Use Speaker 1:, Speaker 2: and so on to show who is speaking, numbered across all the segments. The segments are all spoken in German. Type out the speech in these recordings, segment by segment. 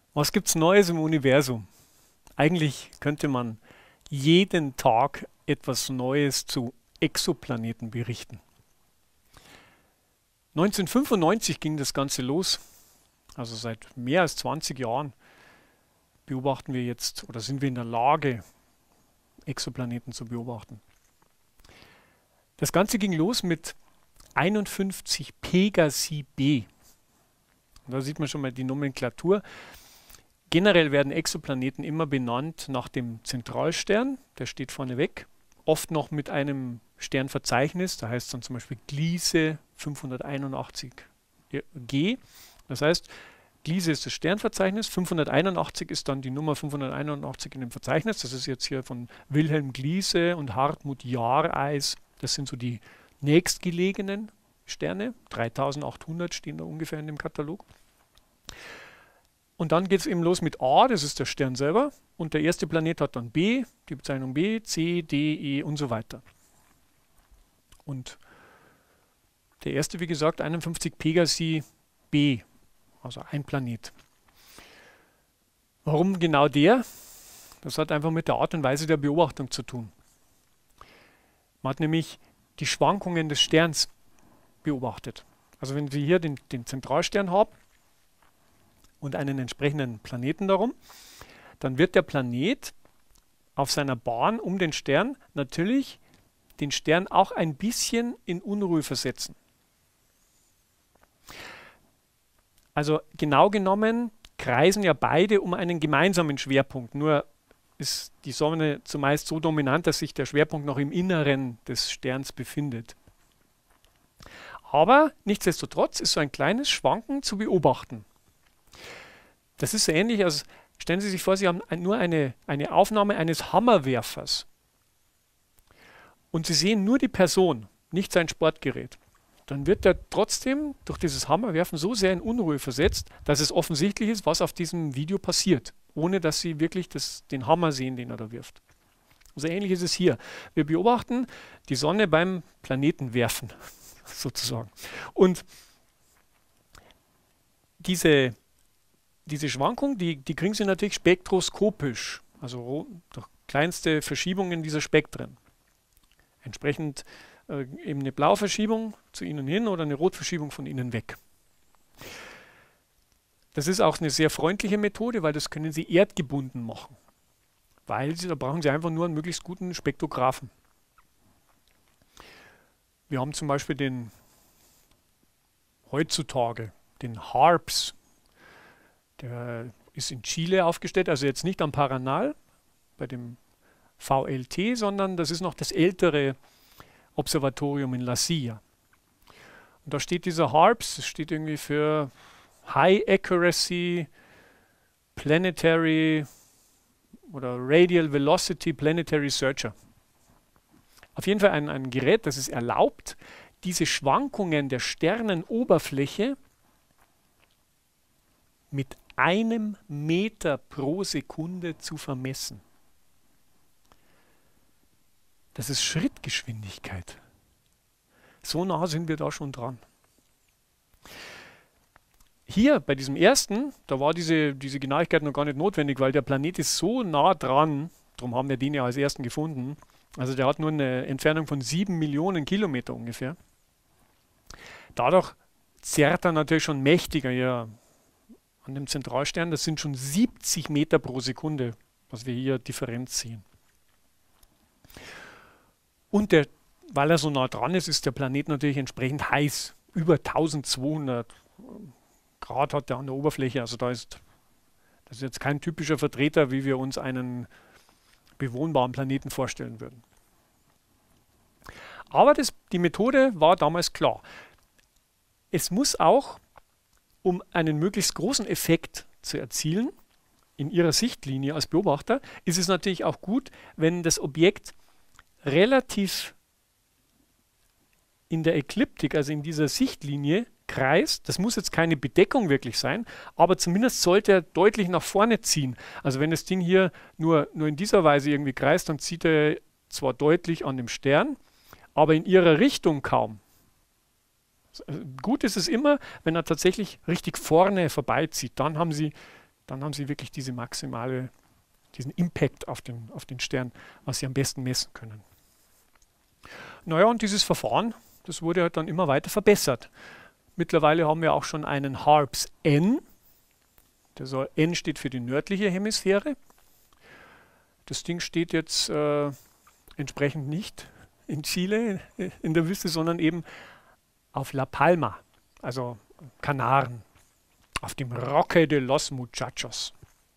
Speaker 1: Was gibt's Neues im Universum? Eigentlich könnte man jeden Tag etwas Neues zu Exoplaneten berichten. 1995 ging das Ganze los. Also seit mehr als 20 Jahren beobachten wir jetzt oder sind wir in der Lage, Exoplaneten zu beobachten. Das Ganze ging los mit 51 Pegasi b. Da sieht man schon mal die Nomenklatur. Generell werden Exoplaneten immer benannt nach dem Zentralstern, der steht vorne weg, oft noch mit einem Sternverzeichnis, da heißt es dann zum Beispiel Gliese 581g. Das heißt, Gliese ist das Sternverzeichnis, 581 ist dann die Nummer 581 in dem Verzeichnis. Das ist jetzt hier von Wilhelm Gliese und Hartmut Jahreis. Das sind so die nächstgelegenen Sterne. 3800 stehen da ungefähr in dem Katalog. Und dann geht es eben los mit A, das ist der Stern selber. Und der erste Planet hat dann B, die Bezeichnung B, C, D, E und so weiter. Und der erste, wie gesagt, 51 Pegasi b, also ein Planet. Warum genau der? Das hat einfach mit der Art und Weise der Beobachtung zu tun. Man hat nämlich die Schwankungen des Sterns beobachtet. Also wenn Sie hier den Zentralstern haben und einen entsprechenden Planeten darum, dann wird der Planet auf seiner Bahn um den Stern natürlich den Stern auch ein bisschen in Unruhe versetzen. Also genau genommen kreisen ja beide um einen gemeinsamen Schwerpunkt, nur ist die Sonne zumeist so dominant, dass sich der Schwerpunkt noch im Inneren des Sterns befindet. Aber nichtsdestotrotz ist so ein kleines Schwanken zu beobachten. Das ist so ähnlich, als stellen Sie sich vor, Sie haben nur eine Aufnahme eines Hammerwerfers und Sie sehen nur die Person, nicht sein Sportgerät. Dann wird er trotzdem durch dieses Hammerwerfen so sehr in Unruhe versetzt, dass es offensichtlich ist, was auf diesem Video passiert, ohne dass Sie wirklich den Hammer sehen, den er da wirft. So ähnlich ist es hier. Wir beobachten die Sonne beim Planetenwerfen, sozusagen. Und diese Schwankung, die kriegen Sie natürlich spektroskopisch, also durch kleinste Verschiebungen dieser Spektren. Entsprechend eben eine Blauverschiebung zu Ihnen hin oder eine Rotverschiebung von Ihnen weg. Das ist auch eine sehr freundliche Methode, weil das können Sie erdgebunden machen. Da brauchen Sie einfach nur einen möglichst guten Spektrographen. Wir haben zum Beispiel heutzutage den HARPS. Der ist in Chile aufgestellt, also jetzt nicht am Paranal, bei dem VLT, sondern das ist noch das ältere Observatorium in La Silla. Und da steht dieser HARPS, das steht irgendwie für High Accuracy Planetary oder Radial Velocity Planetary Searcher. Auf jeden Fall ein Gerät, das es erlaubt, diese Schwankungen der Sternenoberfläche mit 1 Meter pro Sekunde zu vermessen. Das ist Schrittgeschwindigkeit. So nah sind wir da schon dran. Hier bei diesem ersten, da war diese Genauigkeit noch gar nicht notwendig, weil der Planet ist so nah dran, darum haben wir den ja als ersten gefunden. Also der hat nur eine Entfernung von 7 Millionen Kilometer ungefähr. Dadurch zerrt er natürlich schon mächtiger hier an dem Zentralstern. Das sind schon 70 Meter pro Sekunde, was wir hier Differenz sehen. Und weil er so nah dran ist, ist der Planet natürlich entsprechend heiß. Über 1200 Grad hat er an der Oberfläche. Also das ist jetzt kein typischer Vertreter, wie wir uns einen bewohnbaren Planeten vorstellen würden. Aber die Methode war damals klar. Es muss auch, um einen möglichst großen Effekt zu erzielen, in Ihrer Sichtlinie als Beobachter, ist es natürlich auch gut, wenn das Objekt relativ in der Ekliptik, also in dieser Sichtlinie, kreist. Das muss jetzt keine Bedeckung wirklich sein, aber zumindest sollte er deutlich nach vorne ziehen. Also wenn das Ding hier nur in dieser Weise irgendwie kreist, dann zieht er zwar deutlich an dem Stern, aber in ihrer Richtung kaum. Gut ist es immer, wenn er tatsächlich richtig vorne vorbeizieht. Dann Dann haben Sie wirklich diesen Impact auf den Stern, was Sie am besten messen können. Naja, und dieses Verfahren, das wurde halt dann immer weiter verbessert. Mittlerweile haben wir auch schon einen HARPS-N. N steht für die nördliche Hemisphäre. Das Ding steht jetzt entsprechend nicht in Chile, in der Wüste, sondern eben auf La Palma, also Kanaren, auf dem Roque de los Muchachos.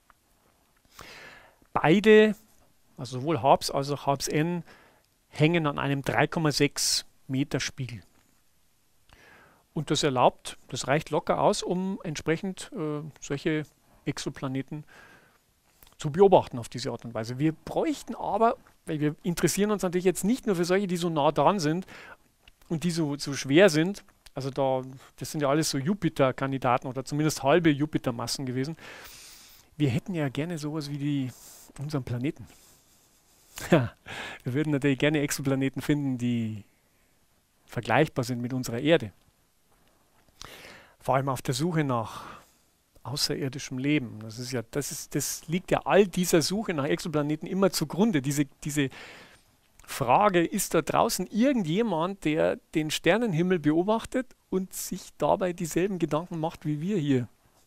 Speaker 1: Beide, also sowohl HARPS als auch HARPS-N, hängen an einem 3,6 Meter Spiegel. Und das reicht locker aus, um entsprechend solche Exoplaneten zu beobachten auf diese Art und Weise. Wir bräuchten aber, weil wir interessieren uns natürlich jetzt nicht nur für solche, die so nah dran sind und die so schwer sind, also das sind ja alles so Jupiter-Kandidaten oder zumindest halbe Jupiter-Massen gewesen. Wir hätten ja gerne sowas wie unseren Planeten. Wir würden natürlich gerne Exoplaneten finden, die vergleichbar sind mit unserer Erde. Vor allem auf der Suche nach außerirdischem Leben. Das liegt ja all dieser Suche nach Exoplaneten immer zugrunde. Diese Frage, ist da draußen irgendjemand, der den Sternenhimmel beobachtet und sich dabei dieselben Gedanken macht wie wir hier?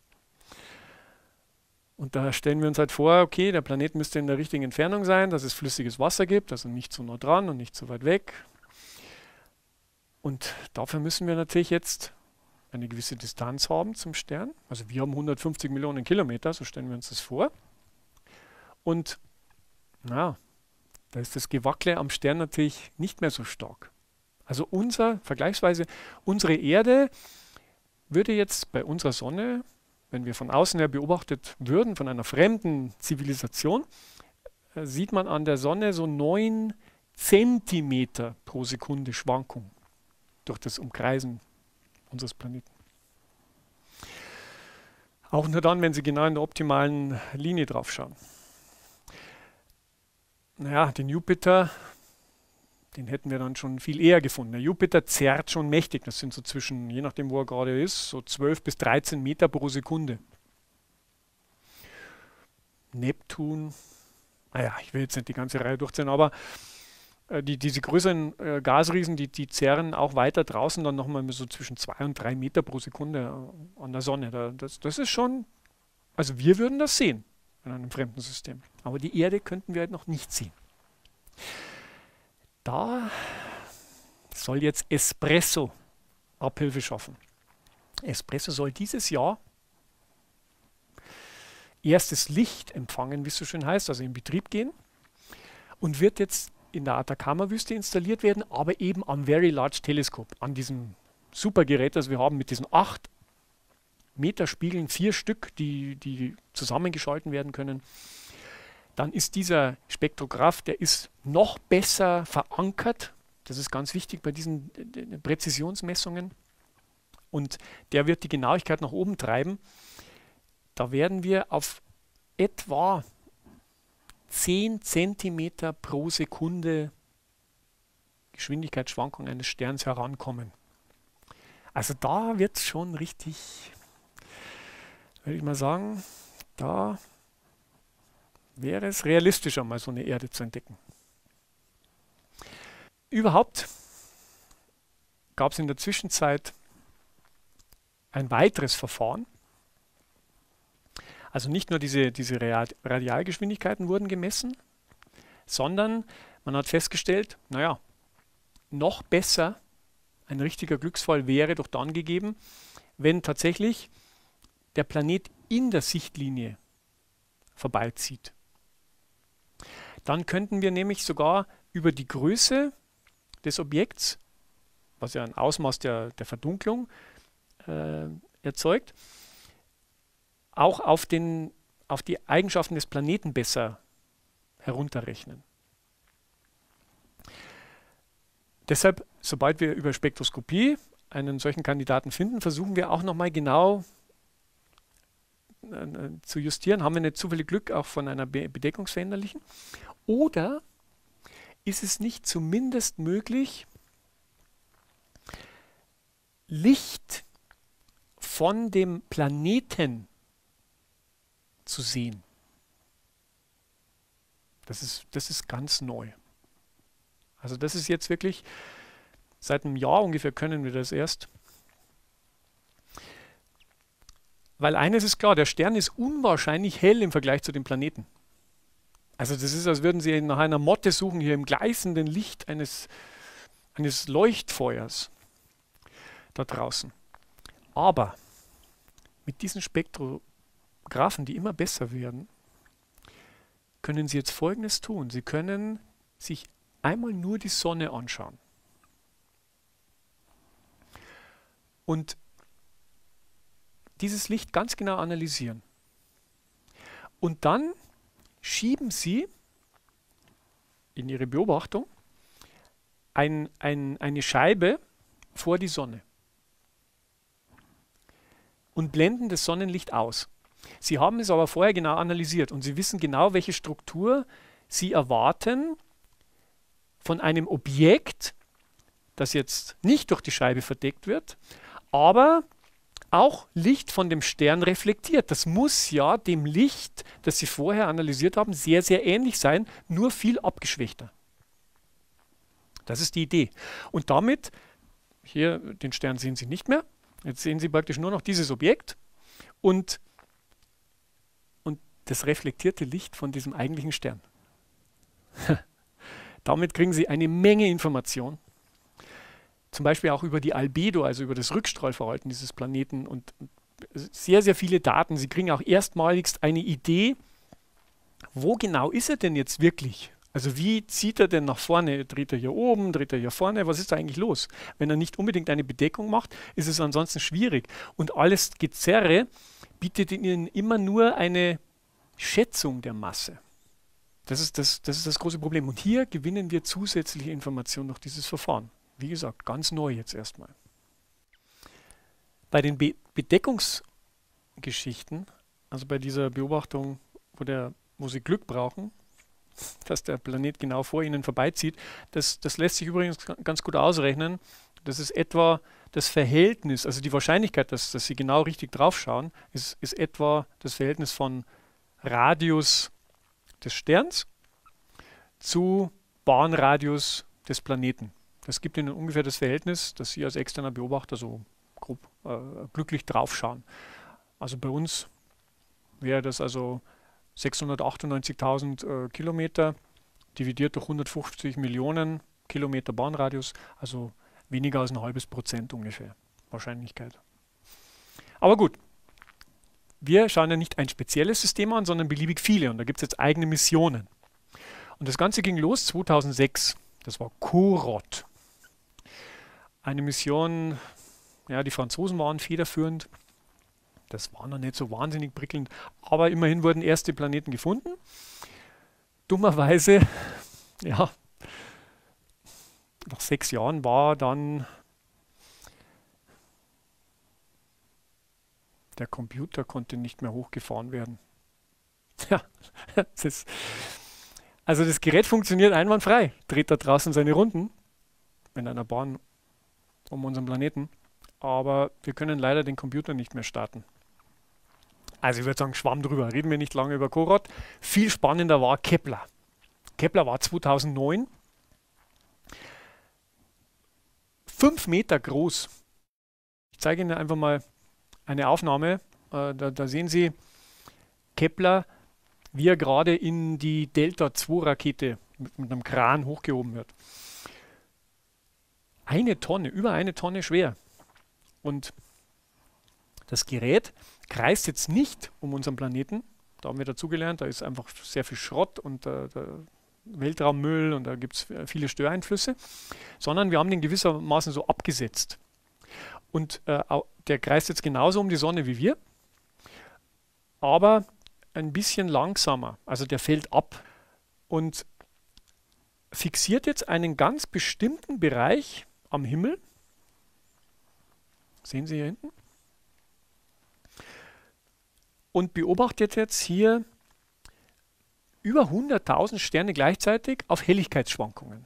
Speaker 1: Und da stellen wir uns halt vor, okay, der Planet müsste in der richtigen Entfernung sein, dass es flüssiges Wasser gibt, also nicht so nah dran und nicht so weit weg. Und dafür müssen wir natürlich jetzt eine gewisse Distanz haben zum Stern. Also wir haben 150 Millionen Kilometer, so stellen wir uns das vor. Und da ist das Gewackle am Stern natürlich nicht mehr so stark. Also vergleichsweise unsere Erde würde jetzt bei unserer Sonne, wenn wir von außen her beobachtet würden, von einer fremden Zivilisation, sieht man an der Sonne so 9 Zentimeter pro Sekunde Schwankung durch das Umkreisen unseres Planeten. Auch nur dann, wenn Sie genau in der optimalen Linie drauf schauen. Naja, den Jupiter, den hätten wir dann schon viel eher gefunden. Der Jupiter zerrt schon mächtig. Das sind so zwischen, je nachdem wo er gerade ist, so 12 bis 13 Meter pro Sekunde. Neptun, naja, ich will jetzt nicht die ganze Reihe durchziehen, aber diese größeren Gasriesen, die zerren auch weiter draußen dann nochmal so zwischen 2 und 3 Meter pro Sekunde an der Sonne. Das ist schon, also wir würden das sehen in einem fremden System. Aber die Erde könnten wir halt noch nicht sehen. Da soll jetzt Espresso Abhilfe schaffen. Espresso soll dieses Jahr erstes Licht empfangen, wie es so schön heißt, also in Betrieb gehen und wird jetzt in der Atacama-Wüste installiert werden, aber eben am Very Large Telescope, an diesem Supergerät, das wir haben mit diesen 8 Meter Spiegeln, 4 Stück, die zusammengeschalten werden können. Dann ist dieser Spektrograph, der ist noch besser verankert. Das ist ganz wichtig bei diesen Präzisionsmessungen. Und der wird die Genauigkeit nach oben treiben. Da werden wir auf etwa 10 Zentimeter pro Sekunde Geschwindigkeitsschwankung eines Sterns herankommen. Also da wird es schon richtig, würde ich mal sagen, da wäre es realistischer, mal so eine Erde zu entdecken. Überhaupt gab es in der Zwischenzeit ein weiteres Verfahren. Also nicht nur diese Radialgeschwindigkeiten wurden gemessen, sondern man hat festgestellt, naja, noch besser, ein richtiger Glücksfall wäre doch dann gegeben, wenn tatsächlich der Planet in der Sichtlinie vorbeizieht. Dann könnten wir nämlich sogar über die Größe des Objekts, was ja ein Ausmaß der Verdunklung erzeugt, auch auf die Eigenschaften des Planeten besser herunterrechnen. Deshalb, sobald wir über Spektroskopie einen solchen Kandidaten finden, versuchen wir auch nochmal genau zu justieren. Haben wir nicht zufällig Glück auch von einer Bedeckungsveränderlichen? Oder ist es nicht zumindest möglich, Licht von dem Planeten zu sehen. Das ist ganz neu. Also das ist jetzt wirklich, seit einem Jahr ungefähr können wir das erst. Weil eines ist klar, der Stern ist unwahrscheinlich hell im Vergleich zu den Planeten. Also das ist, als würden Sie nach einer Motte suchen, hier im gleißenden Licht eines Leuchtfeuers da draußen. Aber mit diesen Spektrographen, die immer besser werden, können Sie jetzt Folgendes tun. Sie können sich einmal nur die Sonne anschauen. Und dieses Licht ganz genau analysieren. Und dann schieben Sie in Ihre Beobachtung eine Scheibe vor die Sonne und blenden das Sonnenlicht aus. Sie haben es aber vorher genau analysiert und Sie wissen genau, welche Struktur Sie erwarten von einem Objekt, das jetzt nicht durch die Scheibe verdeckt wird, aber auch Licht von dem Stern reflektiert. Das muss ja dem Licht, das Sie vorher analysiert haben, sehr, sehr ähnlich sein, nur viel abgeschwächter. Das ist die Idee. Und damit, hier den Stern sehen Sie nicht mehr, jetzt sehen Sie praktisch nur noch dieses Objekt und das reflektierte Licht von diesem eigentlichen Stern. Damit kriegen Sie eine Menge Information. Zum Beispiel auch über die Albedo, also über das Rückstrahlverhalten dieses Planeten und sehr, sehr viele Daten. Sie kriegen auch erstmaligst eine Idee, wo genau ist er denn jetzt wirklich? Also wie zieht er denn nach vorne? Dreht er hier oben, dreht er hier vorne? Was ist da eigentlich los? Wenn er nicht unbedingt eine Bedeckung macht, ist es ansonsten schwierig. Und alles Gezerre bietet Ihnen immer nur eine Schätzung der Masse. Das ist das große Problem. Und hier gewinnen wir zusätzliche Informationen durch dieses Verfahren. Wie gesagt, ganz neu jetzt erstmal. Bei den Bedeckungsgeschichten, also bei dieser Beobachtung, wo Sie Glück brauchen, dass der Planet genau vor Ihnen vorbeizieht, das lässt sich übrigens ganz gut ausrechnen. Das ist etwa das Verhältnis, also die Wahrscheinlichkeit, dass Sie genau richtig drauf schauen, ist etwa das Verhältnis von Radius des Sterns zu Bahnradius des Planeten. Das gibt Ihnen ungefähr das Verhältnis, dass Sie als externer Beobachter so grob glücklich draufschauen. Also bei uns wäre das also 698.000 Kilometer dividiert durch 150 Millionen Kilometer Bahnradius, also weniger als ein halbes Prozent ungefähr Wahrscheinlichkeit. Aber gut, wir schauen ja nicht ein spezielles System an, sondern beliebig viele und da gibt es jetzt eigene Missionen. Und das Ganze ging los 2006, das war CoRoT. Eine Mission, ja, die Franzosen waren federführend. Das war noch nicht so wahnsinnig prickelnd, aber immerhin wurden erste Planeten gefunden. Dummerweise, ja, nach 6 Jahren war dann der Computer konnte nicht mehr hochgefahren werden. Ja, also das Gerät funktioniert einwandfrei, dreht da draußen seine Runden in einer Bahn um unseren Planeten, aber wir können leider den Computer nicht mehr starten. Also ich würde sagen, Schwamm drüber, reden wir nicht lange über CoRoT. Viel spannender war Kepler. Kepler war 2009 5 Meter groß. Ich zeige Ihnen einfach mal eine Aufnahme. Da sehen Sie Kepler, wie er gerade in die Delta-II-Rakete mit einem Kran hochgehoben wird. 1 Tonne, über 1 Tonne schwer. Und das Gerät kreist jetzt nicht um unseren Planeten. Da haben wir dazugelernt, da ist einfach sehr viel Schrott und Weltraummüll und da gibt es viele Störeinflüsse, sondern wir haben den gewissermaßen so abgesetzt. Und der kreist jetzt genauso um die Sonne wie wir, aber ein bisschen langsamer. Also der fällt ab und fixiert jetzt einen ganz bestimmten Bereich am Himmel. Sehen Sie hier hinten? Und beobachtet jetzt hier über 100.000 Sterne gleichzeitig auf Helligkeitsschwankungen.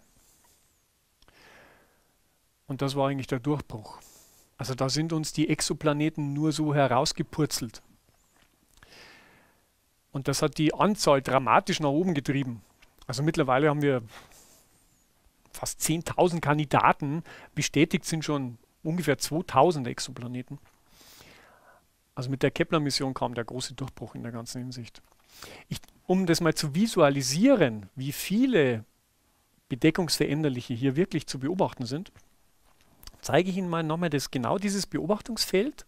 Speaker 1: Und das war eigentlich der Durchbruch. Also da sind uns die Exoplaneten nur so herausgepurzelt. Und das hat die Anzahl dramatisch nach oben getrieben. Also mittlerweile haben wir fast 10.000 Kandidaten. Bestätigt sind schon ungefähr 2.000 Exoplaneten. Also mit der Kepler-Mission kam der große Durchbruch in der ganzen Hinsicht. Um das mal zu visualisieren, wie viele Bedeckungsveränderliche hier wirklich zu beobachten sind, zeige ich Ihnen mal nochmal genau dieses Beobachtungsfeld,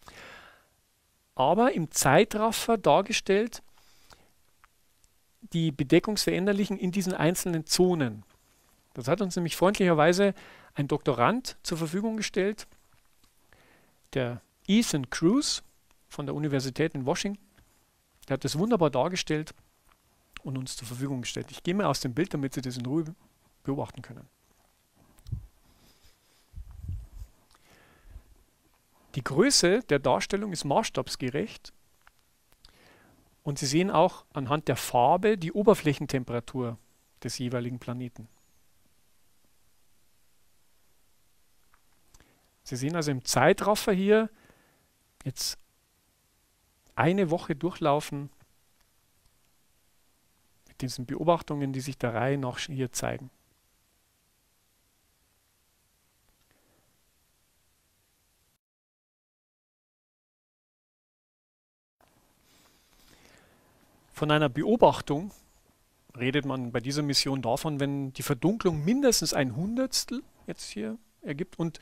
Speaker 1: aber im Zeitraffer dargestellt, die Bedeckungsveränderlichen in diesen einzelnen Zonen. Das hat uns nämlich freundlicherweise ein Doktorand zur Verfügung gestellt, der Ethan Cruz von der Universität in Washington. Der hat das wunderbar dargestellt und uns zur Verfügung gestellt. Ich gehe mal aus dem Bild, damit Sie das in Ruhe beobachten können. Die Größe der Darstellung ist maßstabsgerecht und Sie sehen auch anhand der Farbe die Oberflächentemperatur des jeweiligen Planeten. Sie sehen also im Zeitraffer hier jetzt eine Woche durchlaufen mit diesen Beobachtungen, die sich der Reihe nach hier zeigen. Von einer Beobachtung redet man bei dieser Mission davon, wenn die Verdunklung mindestens ein Hundertstel jetzt hier ergibt und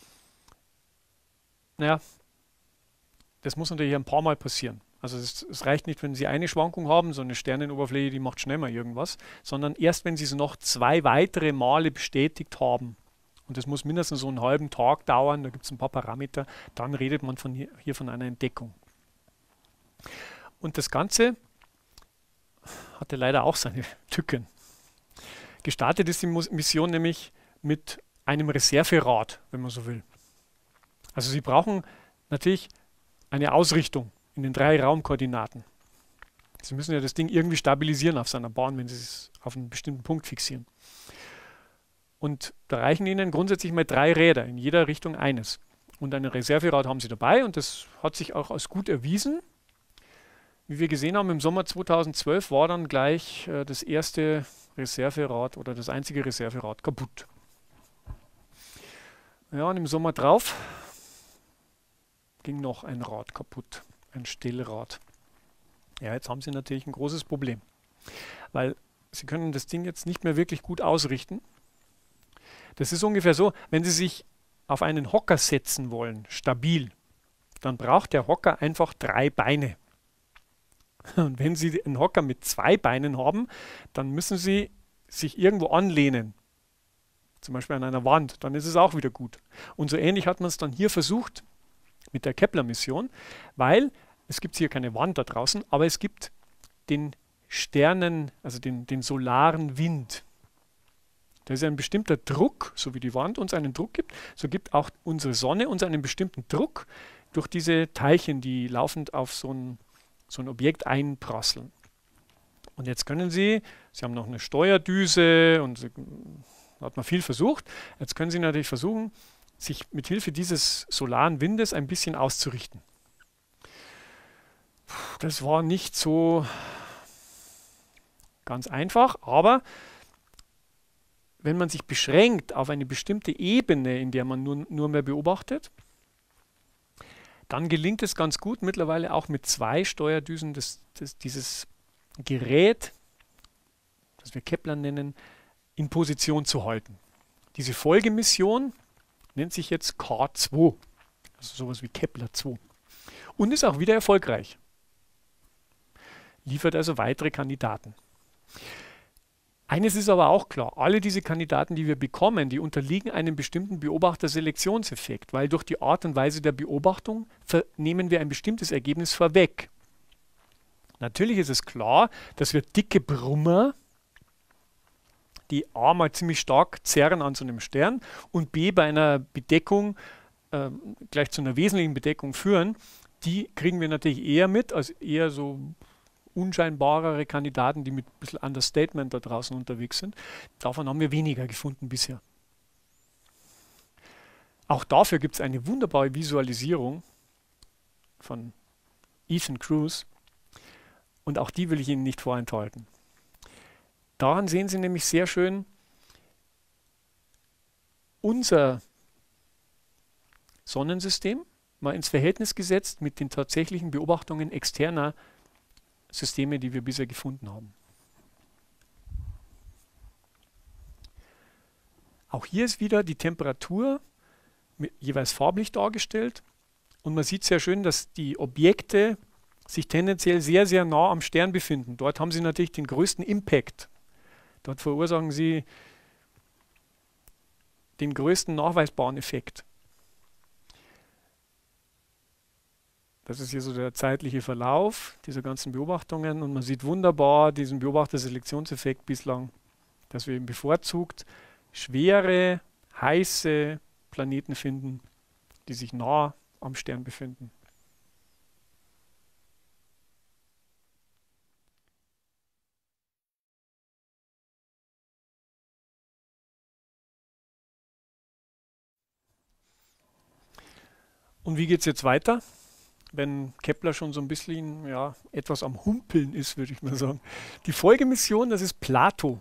Speaker 1: naja, das muss natürlich ein paar Mal passieren. Also es reicht nicht, wenn Sie eine Schwankung haben, so eine Sternenoberfläche, die macht schnell mal irgendwas, sondern erst wenn Sie es noch 2 weitere Male bestätigt haben, und das muss mindestens so einen halben Tag dauern, da gibt es ein paar Parameter, dann redet man hier von einer Entdeckung. Und das Ganze hatte leider auch seine Tücken. Gestartet ist die Mission nämlich mit einem Reserverad, wenn man so will. Also Sie brauchen natürlich eine Ausrichtung in den 3 Raumkoordinaten. Sie müssen ja das Ding irgendwie stabilisieren auf seiner Bahn, wenn Sie es auf einen bestimmten Punkt fixieren. Und da reichen Ihnen grundsätzlich mal 3 Räder, in jeder Richtung eines. Und ein Reserverad haben Sie dabei und das hat sich auch als gut erwiesen. Wie wir gesehen haben, im Sommer 2012 war dann gleich das erste Reserverad oder das einzige Reserverad kaputt. Ja, und im Sommer drauf ging noch ein Rad kaputt, ein Stellrad. Ja, jetzt haben Sie natürlich ein großes Problem, weil Sie können das Ding jetzt nicht mehr wirklich gut ausrichten. Das ist ungefähr so, wenn Sie sich auf einen Hocker setzen wollen, stabil, dann braucht der Hocker einfach 3 Beine. Und wenn Sie einen Hocker mit 2 Beinen haben, dann müssen Sie sich irgendwo anlehnen. Zum Beispiel an einer Wand, dann ist es auch wieder gut. Und so ähnlich hat man es dann hier versucht mit der Kepler-Mission, weil es gibt hier keine Wand da draußen, aber es gibt den Sternen, also den solaren Wind. Da ist ein bestimmter Druck, so wie die Wand uns einen Druck gibt, so gibt auch unsere Sonne uns einen bestimmten Druck durch diese Teilchen, die laufend auf so ein Objekt einprasseln. Und jetzt können Sie haben noch eine Steuerdüse und hat man viel versucht, jetzt können Sie natürlich versuchen, sich mit Hilfe dieses solaren Windes ein bisschen auszurichten. Das war nicht so ganz einfach, aber wenn man sich beschränkt auf eine bestimmte Ebene, in der man nur mehr beobachtet, dann gelingt es ganz gut, mittlerweile auch mit 2 Steuerdüsen dieses Gerät, das wir Kepler nennen, in Position zu halten. Diese Folgemission nennt sich jetzt K2, also sowas wie Kepler 2, und ist auch wieder erfolgreich. Liefert also weitere Kandidaten. Eines ist aber auch klar, alle diese Kandidaten, die wir bekommen, die unterliegen einem bestimmten Beobachterselektionseffekt, weil durch die Art und Weise der Beobachtung nehmen wir ein bestimmtes Ergebnis vorweg. Natürlich ist es klar, dass wir dicke Brummer, die A mal ziemlich stark zerren an so einem Stern und B bei einer Bedeckung gleich zu einer wesentlichen Bedeckung führen, die kriegen wir natürlich eher mit als eher so unscheinbarere Kandidaten, die mit ein bisschen Understatement da draußen unterwegs sind. Davon haben wir weniger gefunden bisher. Auch dafür gibt es eine wunderbare Visualisierung von Ethan Cruz. Und auch die will ich Ihnen nicht vorenthalten. Daran sehen Sie nämlich sehr schön unser Sonnensystem mal ins Verhältnis gesetzt mit den tatsächlichen Beobachtungen externer Systeme, die wir bisher gefunden haben. Auch hier ist wieder die Temperatur jeweils farblich dargestellt und man sieht sehr schön, dass die Objekte sich tendenziell sehr, sehr nah am Stern befinden. Dort haben sie natürlich den größten Impact. Dort verursachen sie den größten nachweisbaren Effekt. Das ist hier so der zeitliche Verlauf dieser ganzen Beobachtungen und man sieht wunderbar diesen Beobachterselektionseffekt bislang, dass wir eben bevorzugt schwere, heiße Planeten finden, die sich nah am Stern befinden. Und wie geht es jetzt weiter? Wenn Kepler schon so ein bisschen etwas am Humpeln ist, würde ich mal sagen. Die Folgemission, das ist Plato.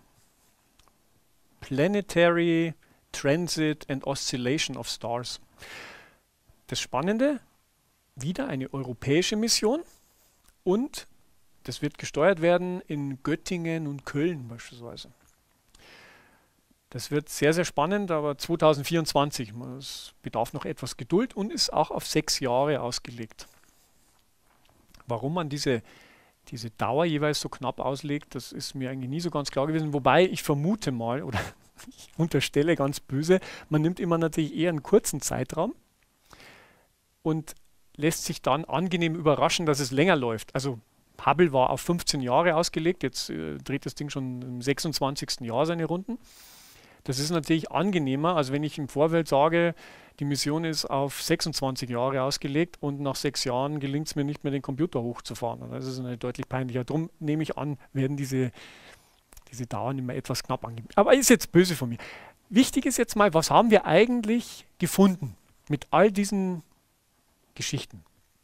Speaker 1: Planetary Transit and Oscillation of Stars. Das Spannende, wieder eine europäische Mission und das wird gesteuert werden in Göttingen und Köln beispielsweise. Das wird sehr, sehr spannend, aber 2024. Es bedarf noch etwas Geduld und ist auch auf 6 Jahre ausgelegt. Warum man diese Dauer jeweils so knapp auslegt, das ist mir eigentlich nie so ganz klar gewesen. Wobei ich vermute mal, oder ich unterstelle ganz böse, man nimmt immer natürlich eher einen kurzen Zeitraum und lässt sich dann angenehm überraschen, dass es länger läuft. Also Hubble war auf 15 Jahre ausgelegt, jetzt dreht das Ding schon im 26. Jahr seine Runden. Das ist natürlich angenehmer, als wenn ich im Vorfeld sage, die Mission ist auf 26 Jahre ausgelegt und nach 6 Jahren gelingt es mir nicht mehr, den Computer hochzufahren. Das ist natürlich deutlich peinlicher. Darum nehme ich an, werden diese Dauern immer etwas knapp angegeben. Aber ist jetzt böse von mir. Wichtig ist jetzt mal, was haben wir eigentlich gefunden mit all diesen Geschichten?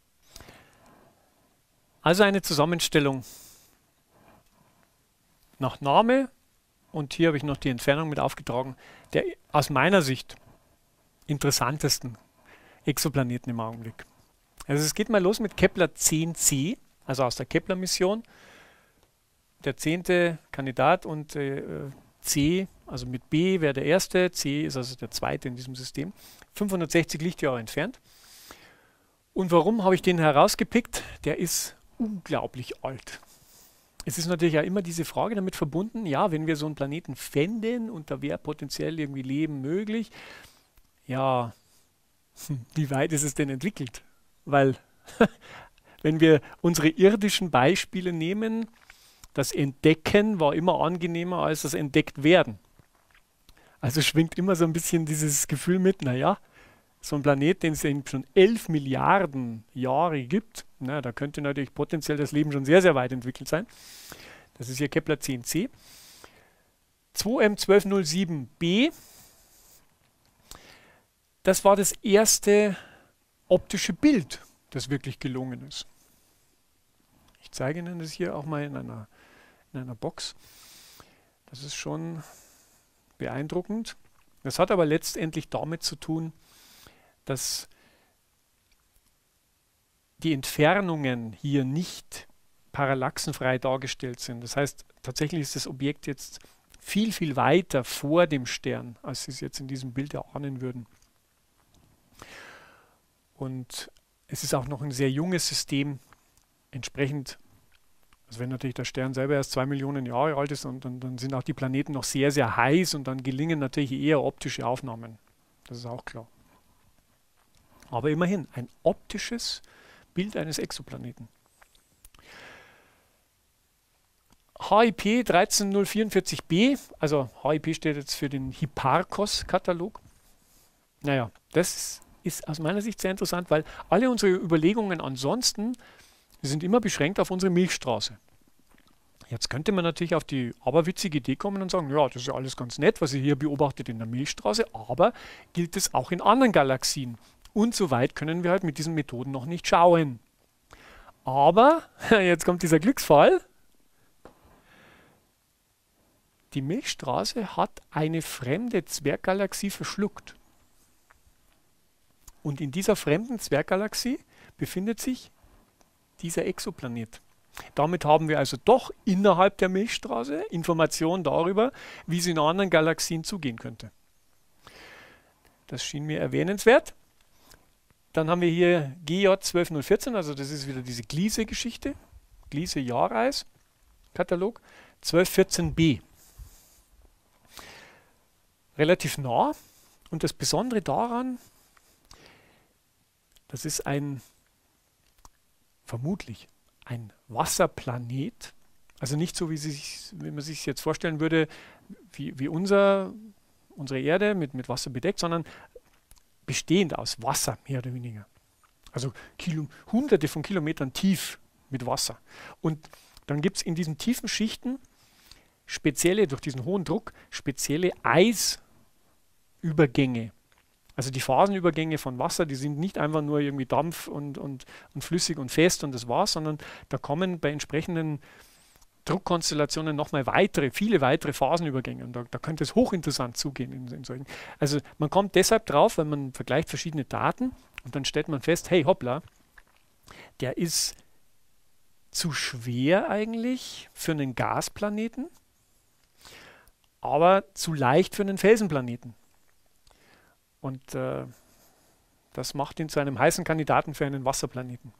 Speaker 1: Also eine Zusammenstellung nach Name. Und hier habe ich noch die Entfernung mit aufgetragen, der aus meiner Sicht interessantesten Exoplaneten im Augenblick. Also es geht mal los mit Kepler 10c, also aus der Kepler-Mission. Der 10. Kandidat und C, also mit B wäre der erste, C ist also der zweite in diesem System, 560 Lichtjahre entfernt. Und warum habe ich den herausgepickt? Der ist unglaublich alt. Es ist natürlich ja immer diese Frage damit verbunden, ja, wenn wir so einen Planeten fänden und da wäre potenziell irgendwie Leben möglich, ja, wie weit ist es denn entwickelt? Weil, wenn wir unsere irdischen Beispiele nehmen, das Entdecken war immer angenehmer als das Entdecktwerden. Also schwingt immer so ein bisschen dieses Gefühl mit, naja, so ein Planet, den es eben schon 11 Milliarden Jahre gibt, na, da könnte natürlich potenziell das Leben schon sehr, sehr weit entwickelt sein. Das ist hier Kepler 10c. 2M1207b, das war das erste optische Bild, das wirklich gelungen ist. Ich zeige Ihnen das hier auch mal in einer Box. Das ist schon beeindruckend. Das hat aber letztendlich damit zu tun, dass die Entfernungen hier nicht parallaxenfrei dargestellt sind. Das heißt, tatsächlich ist das Objekt jetzt viel, viel weiter vor dem Stern, als Sie es jetzt in diesem Bild erahnen würden. Und es ist auch noch ein sehr junges System. Entsprechend, also wenn natürlich der Stern selber erst 2 Millionen Jahre alt ist, und dann sind auch die Planeten noch sehr, sehr heiß und dann gelingen natürlich eher optische Aufnahmen. Das ist auch klar. Aber immerhin ein optisches Bild eines Exoplaneten. HIP 13044b, also HIP steht jetzt für den Hipparcos-Katalog. Naja, das ist aus meiner Sicht sehr interessant, weil alle unsere Überlegungen ansonsten sind immer beschränkt auf unsere Milchstraße. Jetzt könnte man natürlich auf die aberwitzige Idee kommen und sagen, ja, das ist ja alles ganz nett, was ihr hier beobachtet in der Milchstraße, aber gilt es auch in anderen Galaxien? Und so weit können wir halt mit diesen Methoden noch nicht schauen. Aber, jetzt kommt dieser Glücksfall, die Milchstraße hat eine fremde Zwerggalaxie verschluckt. Und in dieser fremden Zwerggalaxie befindet sich dieser Exoplanet. Damit haben wir also doch innerhalb der Milchstraße Informationen darüber, wie es in anderen Galaxien zugehen könnte. Das schien mir erwähnenswert. Dann haben wir hier GJ 12014, also das ist wieder diese Gliese-Geschichte, Gliese-Jahreis-Katalog, 1214b. Relativ nah. Und das Besondere daran, das ist vermutlich ein Wasserplanet, also nicht so, wie man sich jetzt vorstellen würde, wie unsere Erde mit Wasser bedeckt, sondern bestehend aus Wasser, mehr oder weniger. Also Hunderte von Kilometern tief mit Wasser. Und dann gibt es in diesen tiefen Schichten durch diesen hohen Druck, spezielle Eisübergänge. Also die Phasenübergänge von Wasser, die sind nicht einfach nur irgendwie Dampf und flüssig und fest und das war's, sondern da kommen bei entsprechenden Druckkonstellationen nochmal viele weitere Phasenübergänge. Und da könnte es hochinteressant zugehen in solchen. Also man kommt deshalb drauf, weil man vergleicht verschiedene Daten und dann stellt man fest, hey hoppla, der ist zu schwer eigentlich für einen Gasplaneten, aber zu leicht für einen Felsenplaneten. Und das macht ihn zu einem heißen Kandidaten für einen Wasserplaneten.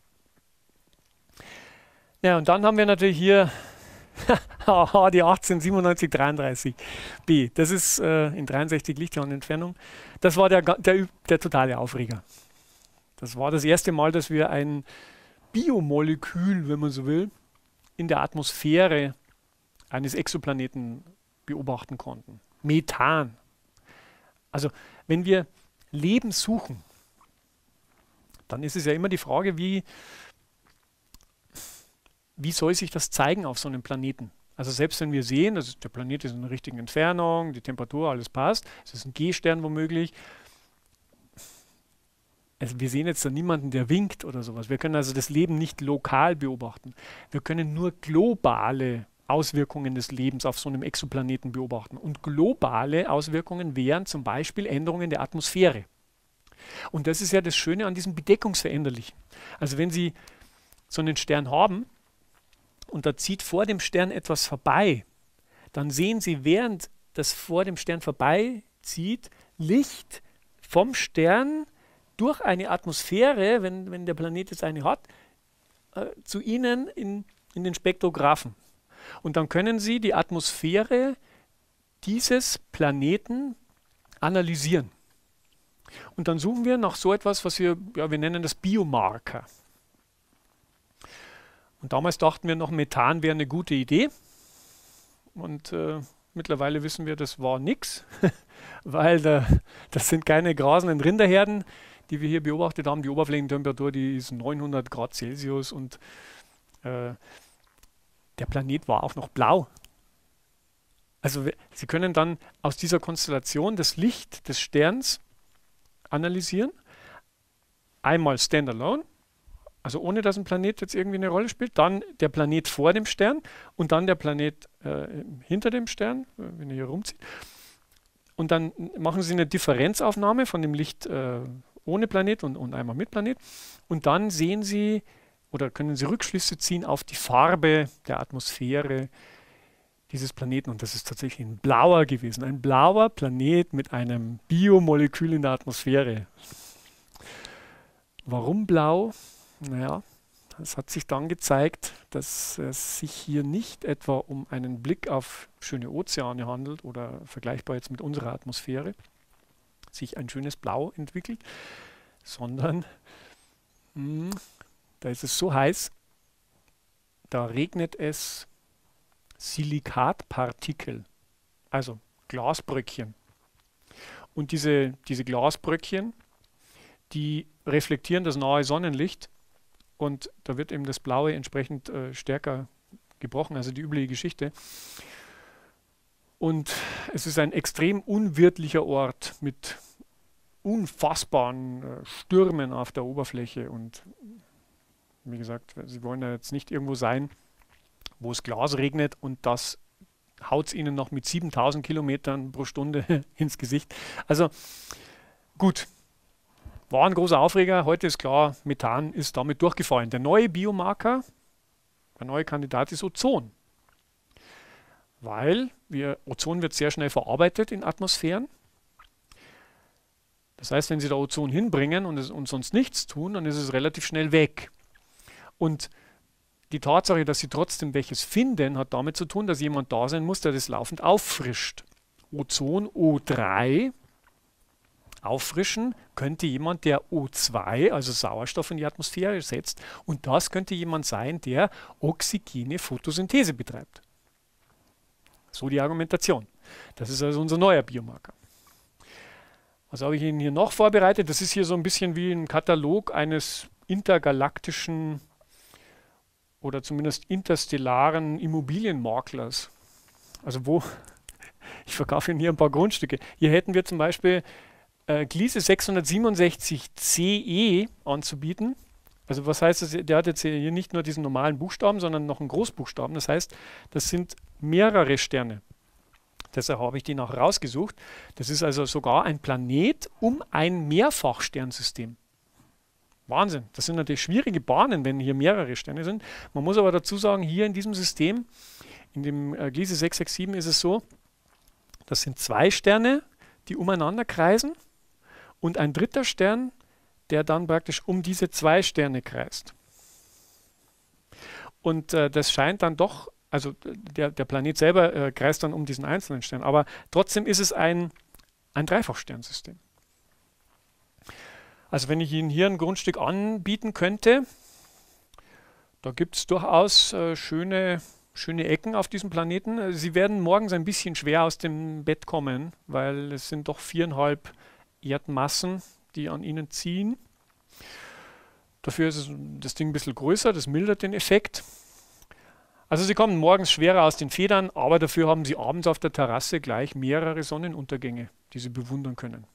Speaker 1: Ja, und dann haben wir natürlich hier die 189733b. Das ist in 63 Lichtjahren Entfernung. Das war der totale Aufreger. Das war das erste Mal, dass wir ein Biomolekül, wenn man so will, in der Atmosphäre eines Exoplaneten beobachten konnten. Methan. Also wenn wir Leben suchen, dann ist es ja immer die Frage, wie soll sich das zeigen auf so einem Planeten? Also selbst wenn wir sehen, der Planet ist in der richtigen Entfernung, die Temperatur, alles passt, es ist ein G-Stern womöglich. Also wir sehen jetzt da niemanden, der winkt oder sowas. Wir können also das Leben nicht lokal beobachten. Wir können nur globale Auswirkungen des Lebens auf so einem Exoplaneten beobachten. Und globale Auswirkungen wären zum Beispiel Änderungen der Atmosphäre. Und das ist ja das Schöne an diesem Bedeckungsveränderlichen. Also wenn Sie so einen Stern haben und da zieht vor dem Stern etwas vorbei, dann sehen Sie, während das vor dem Stern vorbeizieht, Licht vom Stern durch eine Atmosphäre, wenn der Planet jetzt eine hat, zu Ihnen in den Spektrographen. Und dann können Sie die Atmosphäre dieses Planeten analysieren. Und dann suchen wir nach so etwas, was wir nennen das Biomarker. Und damals dachten wir noch, Methan wäre eine gute Idee. Und mittlerweile wissen wir, das war nichts, weil das sind keine grasenden Rinderherden, die wir hier beobachtet haben. Die Oberflächentemperatur, die ist 900 Grad Celsius und der Planet war auch noch blau. Also Sie können dann aus dieser Konstellation das Licht des Sterns analysieren. Einmal standalone, also ohne dass ein Planet jetzt irgendwie eine Rolle spielt. Dann der Planet vor dem Stern und dann der Planet hinter dem Stern, wenn er hier rumzieht. Und dann machen Sie eine Differenzaufnahme von dem Licht ohne Planet und einmal mit Planet. Und dann sehen Sie oder können Sie Rückschlüsse ziehen auf die Farbe der Atmosphäre dieses Planeten. Und das ist tatsächlich ein blauer gewesen. Ein blauer Planet mit einem Biomolekül in der Atmosphäre. Warum blau? Naja, es hat sich dann gezeigt, dass es sich hier nicht etwa um einen Blick auf schöne Ozeane handelt oder vergleichbar jetzt mit unserer Atmosphäre, sich ein schönes Blau entwickelt, sondern da ist es so heiß, da regnet es Silikatpartikel, also Glasbröckchen. Und diese Glasbröckchen, die reflektieren das nahe Sonnenlicht und da wird eben das Blaue entsprechend stärker gebrochen, also die übliche Geschichte. Und es ist ein extrem unwirtlicher Ort mit unfassbaren Stürmen auf der Oberfläche und Wie gesagt, sie wollen ja jetzt nicht irgendwo sein, wo es Glas regnet und das haut es ihnen noch mit 7000 Kilometern pro Stunde ins Gesicht. Also gut, war ein großer Aufreger. Heute ist klar, Methan ist damit durchgefallen. Der neue Biomarker, der neue Kandidat ist Ozon. Weil Ozon wird sehr schnell verarbeitet in Atmosphären. Das heißt, wenn Sie da Ozon hinbringen und sonst nichts tun, dann ist es relativ schnell weg. Und die Tatsache, dass Sie trotzdem welches finden, hat damit zu tun, dass jemand da sein muss, der das laufend auffrischt. Ozon O3 auffrischen könnte jemand, der O2, also Sauerstoff in die Atmosphäre setzt. Und das könnte jemand sein, der oxygene Photosynthese betreibt. So die Argumentation. Das ist also unser neuer Biomarker. Was habe ich Ihnen hier noch vorbereitet? Das ist hier so ein bisschen wie ein Katalog eines intergalaktischen oder zumindest interstellaren Immobilienmaklers. Also ich verkaufe Ihnen hier ein paar Grundstücke. Hier hätten wir zum Beispiel Gliese 667 CE anzubieten. Also was heißt das? Der hat jetzt hier nicht nur diesen normalen Buchstaben, sondern noch einen Großbuchstaben. Das heißt, das sind mehrere Sterne. Deshalb habe ich die noch rausgesucht. Das ist also sogar ein Planet um ein Mehrfachsternsystem. Wahnsinn. Das sind natürlich schwierige Bahnen, wenn hier mehrere Sterne sind. Man muss aber dazu sagen, hier in diesem System, in dem Gliese 667 ist es so, das sind 2 Sterne, die umeinander kreisen und ein dritter Stern, der dann praktisch um diese 2 Sterne kreist. Und das scheint dann doch, also der Planet selber kreist dann um diesen einzelnen Stern, aber trotzdem ist es ein Dreifachsternsystem. Also wenn ich Ihnen hier ein Grundstück anbieten könnte, da gibt es durchaus schöne Ecken auf diesem Planeten. Sie werden morgens ein bisschen schwer aus dem Bett kommen, weil es sind doch 4,5 Erdmassen, die an Ihnen ziehen. Dafür ist das Ding ein bisschen größer, das mildert den Effekt. Also Sie kommen morgens schwerer aus den Federn, aber dafür haben Sie abends auf der Terrasse gleich mehrere Sonnenuntergänge, die Sie bewundern können.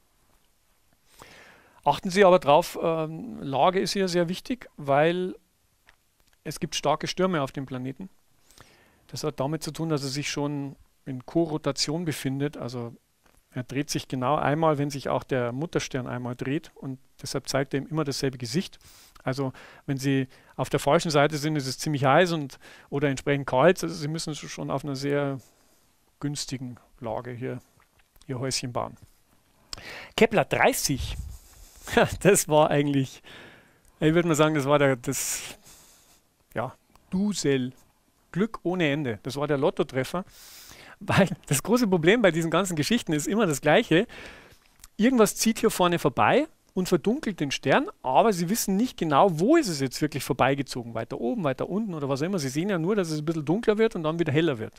Speaker 1: Achten Sie aber drauf, Lage ist hier sehr wichtig, weil es gibt starke Stürme auf dem Planeten. Das hat damit zu tun, dass er sich schon in Korrotation befindet, also er dreht sich genau einmal, wenn sich auch der Mutterstern einmal dreht und deshalb zeigt er ihm immer dasselbe Gesicht. Also wenn Sie auf der falschen Seite sind, ist es ziemlich heiß oder entsprechend kalt. Also Sie müssen schon auf einer sehr günstigen Lage hier Ihr Häuschen bauen. Kepler 30, das war eigentlich, ich würde mal sagen, das war das Dusel, Glück ohne Ende. Das war der Lottotreffer. Weil das große Problem bei diesen ganzen Geschichten ist immer das Gleiche. Irgendwas zieht hier vorne vorbei und verdunkelt den Stern, aber Sie wissen nicht genau, wo ist es jetzt wirklich vorbeigezogen. Weiter oben, weiter unten oder was auch immer. Sie sehen ja nur, dass es ein bisschen dunkler wird und dann wieder heller wird.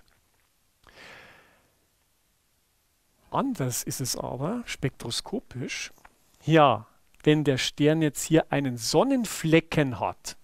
Speaker 1: Anders ist es aber spektroskopisch. Ja, wenn der Stern jetzt hier einen Sonnenflecken hat,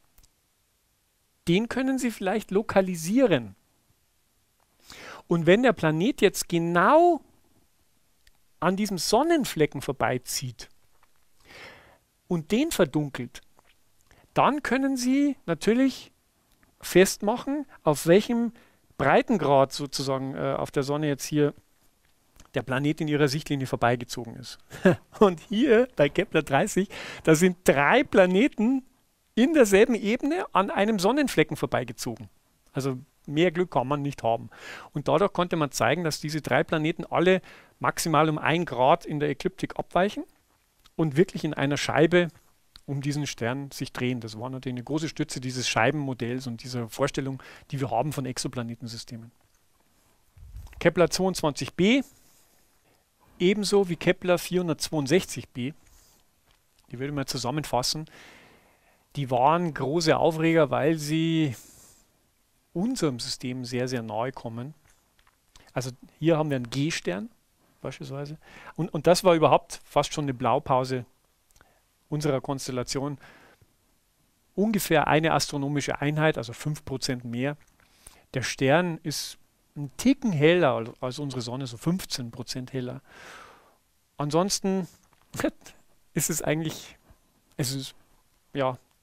Speaker 1: den können Sie vielleicht lokalisieren. Und wenn der Planet jetzt genau an diesem Sonnenflecken vorbeizieht und den verdunkelt, dann können Sie natürlich festmachen, auf welchem Breitengrad sozusagen auf der Sonne jetzt hier der Planet in ihrer Sichtlinie vorbeigezogen ist. Und hier bei Kepler 30, da sind 3 Planeten in derselben Ebene an einem Sonnenflecken vorbeigezogen. Also mehr Glück kann man nicht haben. Und dadurch konnte man zeigen, dass diese 3 Planeten alle maximal um 1 Grad in der Ekliptik abweichen und wirklich in einer Scheibe um diesen Stern sich drehen. Das war natürlich eine große Stütze dieses Scheibenmodells und dieser Vorstellung, die wir haben von Exoplanetensystemen. Kepler 22b, ebenso wie Kepler 462b, die würde man zusammenfassen, die waren große Aufreger, weil sie unserem System sehr, sehr nahe kommen. Also hier haben wir einen G-Stern beispielsweise. Und das war überhaupt fast schon eine Blaupause unserer Konstellation. Ungefähr eine astronomische Einheit, also 5% mehr. Der Stern ist ein Ticken heller als unsere Sonne, so 15% heller. Ansonsten ist es eigentlich,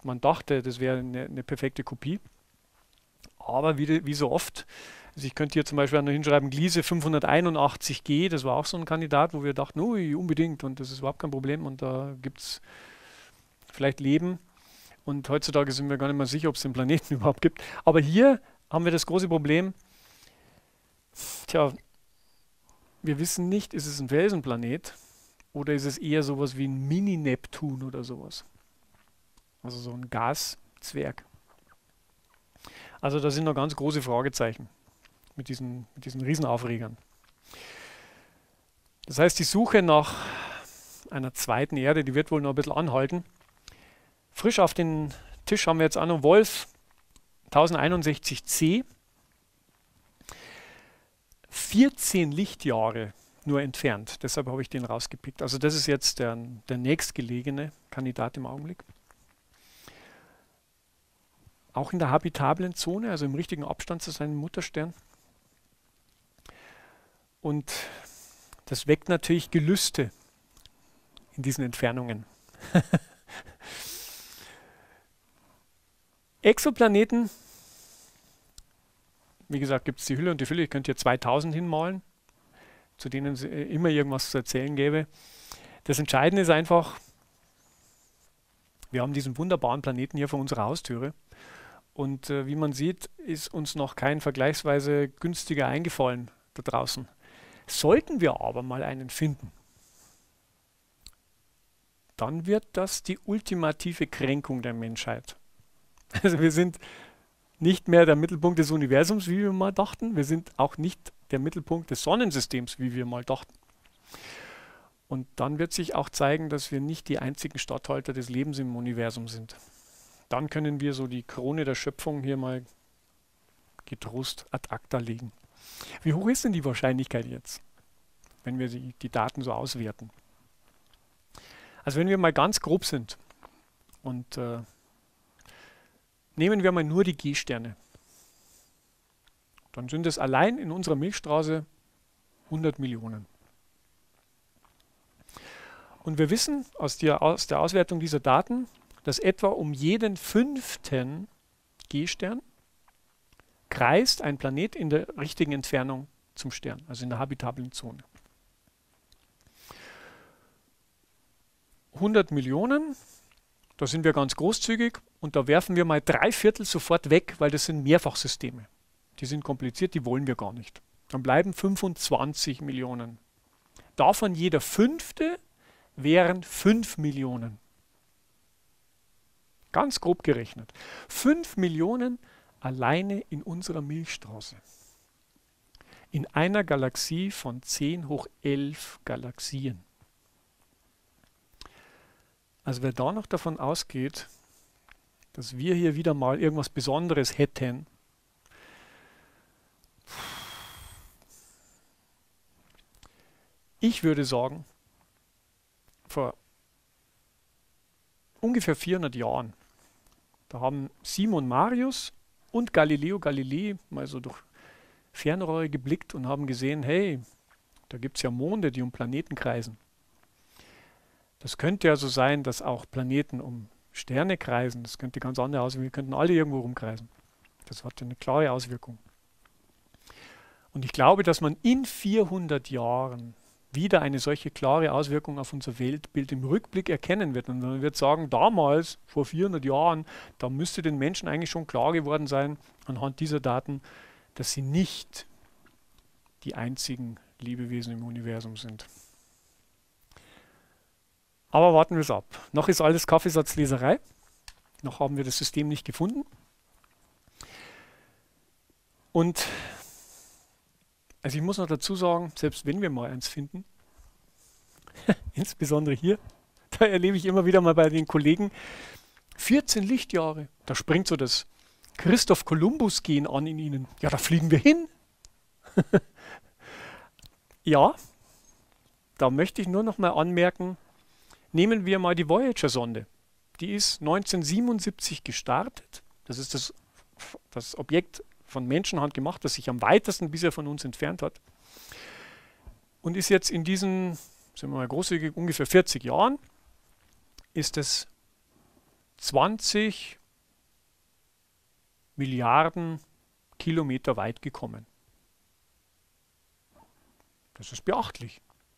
Speaker 1: Man dachte, das wäre eine perfekte Kopie. Aber wie so oft, also ich könnte hier zum Beispiel noch hinschreiben, Gliese 581G, das war auch so ein Kandidat, wo wir dachten, ui, unbedingt und das ist überhaupt kein Problem und da gibt es vielleicht Leben. Und heutzutage sind wir gar nicht mehr sicher, ob es den Planeten überhaupt gibt. Aber hier haben wir das große Problem, tja, wir wissen nicht, ist es ein Felsenplanet oder ist es eher sowas wie ein Mini-Neptun oder sowas. Also so ein Gaszwerg. Also da sind noch ganz große Fragezeichen mit diesen Riesenaufregern. Das heißt, die Suche nach einer zweiten Erde, die wird wohl noch ein bisschen anhalten. Frisch auf den Tisch haben wir jetzt auch noch Wolf 1061c. 14 Lichtjahre nur entfernt. Deshalb habe ich den rausgepickt. Also das ist jetzt der nächstgelegene Kandidat im Augenblick. Auch in der habitablen Zone, also im richtigen Abstand zu seinem Mutterstern. Und das weckt natürlich Gelüste in diesen Entfernungen. Exoplaneten, wie gesagt, gibt es die Hülle und die Fülle. Ich könnte hier 2000 hinmalen, zu denen es immer irgendwas zu erzählen gäbe. Das Entscheidende ist einfach, wir haben diesen wunderbaren Planeten hier vor unserer Haustüre. Und wie man sieht, ist uns noch kein vergleichsweise günstiger eingefallen da draußen. Sollten wir aber mal einen finden, dann wird das die ultimative Kränkung der Menschheit. Also wir sind nicht mehr der Mittelpunkt des Universums, wie wir mal dachten. Wir sind auch nicht der Mittelpunkt des Sonnensystems, wie wir mal dachten. Und dann wird sich auch zeigen, dass wir nicht die einzigen Statthalter des Lebens im Universum sind. Dann können wir so die Krone der Schöpfung hier mal getrost ad acta legen. Wie hoch ist denn die Wahrscheinlichkeit jetzt, wenn wir die Daten so auswerten? Also wenn wir mal ganz grob sind und nehmen wir mal nur die G-Sterne, dann sind es allein in unserer Milchstraße 100 Millionen. Und wir wissen aus der Auswertung dieser Daten, dass etwa um jeden 5. G-Stern kreist ein Planet in der richtigen Entfernung zum Stern, also in der habitablen Zone. 100 Millionen, da sind wir ganz großzügig und da werfen wir mal 3/4 sofort weg, weil das sind Mehrfachsysteme. Die sind kompliziert, die wollen wir gar nicht. Dann bleiben 25 Millionen. Davon jeder 5. wären 5 Millionen. Ganz grob gerechnet. 5 Millionen alleine in unserer Milchstraße. In einer Galaxie von 10 hoch 11 Galaxien. Also wer da noch davon ausgeht, dass wir hier wieder mal irgendwas Besonderes hätten, ich würde sagen, vor ungefähr 400 Jahren, da haben Simon Marius und Galileo Galilei mal so durch Fernrohre geblickt und haben gesehen, hey, da gibt es ja Monde, die um Planeten kreisen. Das könnte ja so sein, dass auch Planeten um Sterne kreisen. Das könnte ganz anders aussehen. Wir könnten alle irgendwo rumkreisen. Das hat eine klare Auswirkung. Und ich glaube, dass man in 400 Jahren wieder eine solche klare Auswirkung auf unser Weltbild im Rückblick erkennen wird. Und man wird sagen, damals, vor 400 Jahren, da müsste den Menschen eigentlich schon klar geworden sein, anhand dieser Daten, dass sie nicht die einzigen Lebewesen im Universum sind. Aber warten wir es ab. Noch ist alles Kaffeesatzleserei. Noch haben wir das System nicht gefunden. Und also ich muss noch dazu sagen, selbst wenn wir mal eins finden, insbesondere hier, da erlebe ich immer wieder mal bei den Kollegen, 14 Lichtjahre, da springt so das Christoph Kolumbus-Gen an in ihnen. Ja, da fliegen wir hin. Ja, da möchte ich nur noch mal anmerken, nehmen wir mal die Voyager-Sonde. Die ist 1977 gestartet. Das ist das Objekt von Menschenhand gemacht, das sich am weitesten bisher von uns entfernt hat. Und ist jetzt in diesen, sagen wir mal großzügig, ungefähr 40 Jahren, ist es 20 Milliarden Kilometer weit gekommen. Das ist beachtlich.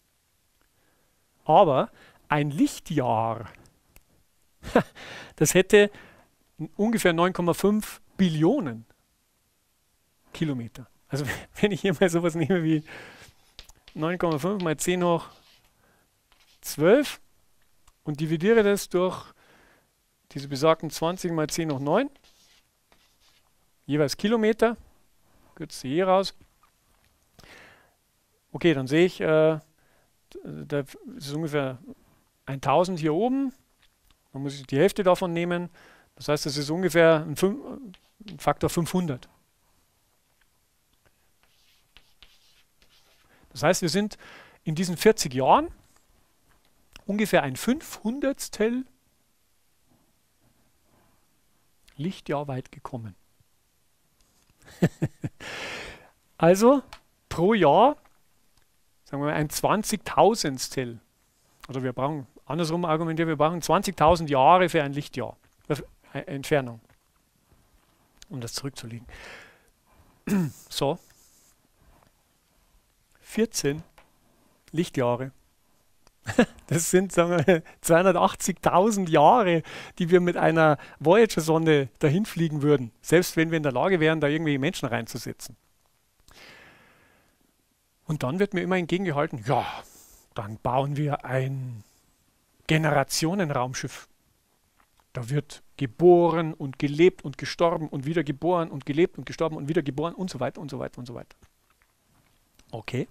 Speaker 1: Aber ein Lichtjahr, das hätte ungefähr 9,5 Billionen Kilometer. Also wenn ich hier mal sowas nehme wie 9,5 mal 10 hoch 12 und dividiere das durch diese besagten 20 mal 10 hoch 9, jeweils Kilometer, kürze hier raus. Okay, dann sehe ich, da ist ungefähr 1000 hier oben. Dann muss ich die Hälfte davon nehmen. Das heißt, das ist ungefähr ein Faktor 500. Das heißt, wir sind in diesen 40 Jahren ungefähr ein 500stel Lichtjahr weit gekommen. Also pro Jahr, sagen wir mal, ein 20.000stel. Oder wir brauchen, andersrum argumentieren, wir brauchen 20.000 Jahre für ein Lichtjahr. Entfernung. Um das zurückzulegen. So. 14 Lichtjahre. Das sind, sagen wir, 280.000 Jahre, die wir mit einer Voyager-Sonde dahin fliegen würden. Selbst wenn wir in der Lage wären, da irgendwelche Menschen reinzusetzen. Und dann wird mir immer entgegengehalten, ja, dann bauen wir ein Generationenraumschiff. Da wird geboren und gelebt und gestorben und wieder geboren und gelebt und gestorben und wieder geboren und so weiter und so weiter und so weiter. Okay.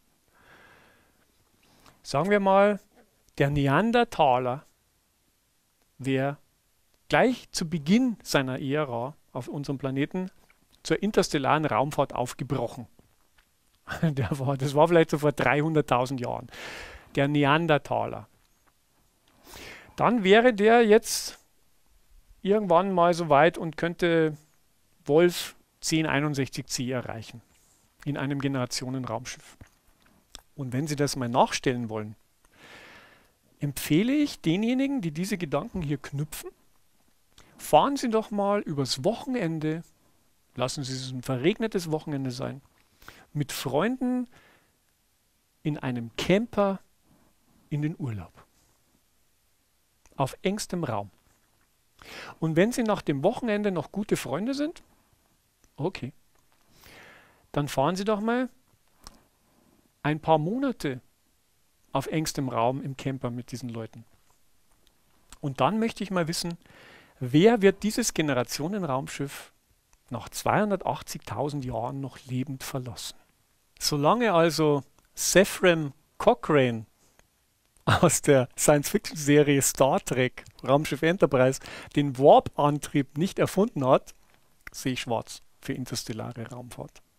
Speaker 1: Sagen wir mal, der Neandertaler wäre gleich zu Beginn seiner Ära auf unserem Planeten zur interstellaren Raumfahrt aufgebrochen. Das war vielleicht so vor 300.000 Jahren. Der Neandertaler. Dann wäre der jetzt irgendwann mal so weit und könnte Wolf 1061c erreichen in einem Generationenraumschiff. Und wenn Sie das mal nachstellen wollen, empfehle ich denjenigen, die diese Gedanken hier knüpfen, fahren Sie doch mal übers Wochenende, lassen Sie es ein verregnetes Wochenende sein, mit Freunden in einem Camper in den Urlaub. Auf engstem Raum. Und wenn Sie nach dem Wochenende noch gute Freunde sind, okay, dann fahren Sie doch mal ein paar Monate auf engstem Raum im Camper mit diesen Leuten. Und dann möchte ich mal wissen, wer wird dieses Generationenraumschiff nach 280.000 Jahren noch lebend verlassen? Solange also Zefram Cochrane aus der Science-Fiction-Serie Star Trek Raumschiff Enterprise den Warp-Antrieb nicht erfunden hat, sehe ich schwarz für interstellare Raumfahrt.